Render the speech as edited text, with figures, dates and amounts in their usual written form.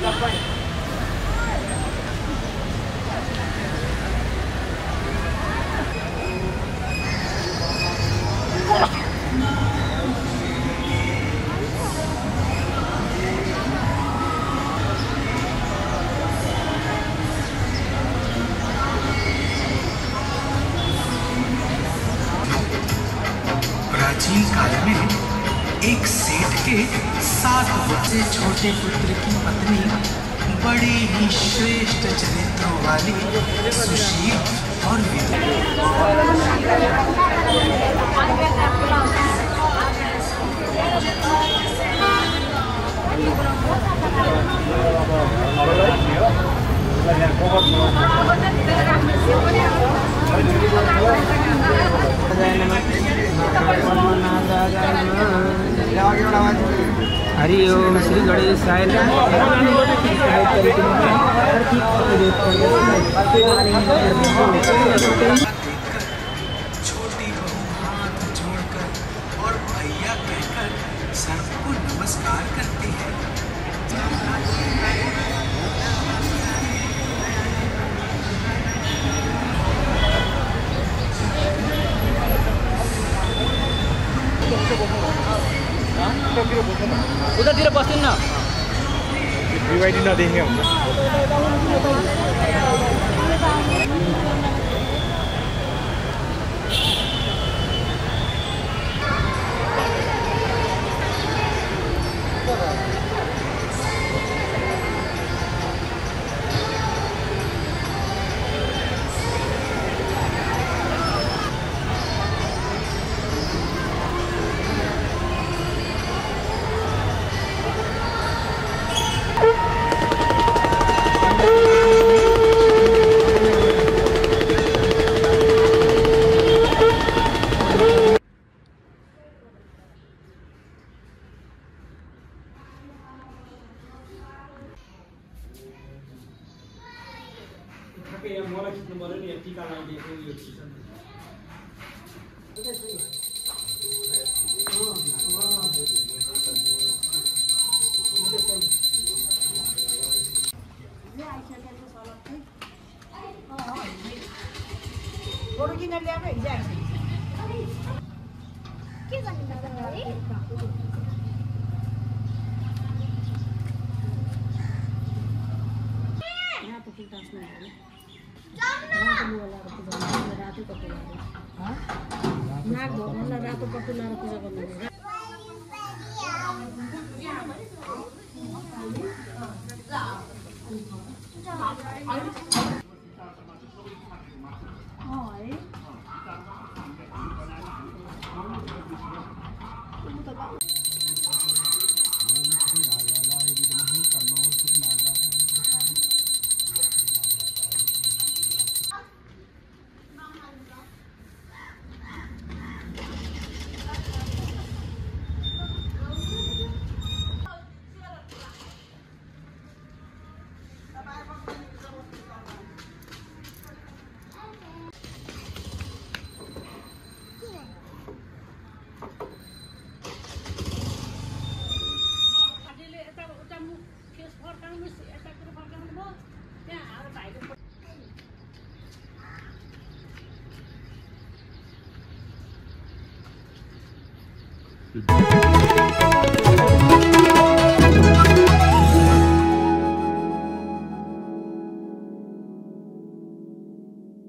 प्राचीन काल में एक सेठ के 7 बच्चे छोटे पुत्र की पत्नी बड़ी ही श्रेष्ठ चरित्रों वाली सुशील और हरि ओम श्री गणेशाय छोटी बहू हाथ जोड़कर और भैया कहकर सबको नमस्कार करती है। उतातिर बस्दैन न BYD नदेखे हुन्छ। मलाई खिच्नु पर्यो नि टीका लगाइदिएको यो रातो पट्टु लाएर पूजा गर्नु Thank you.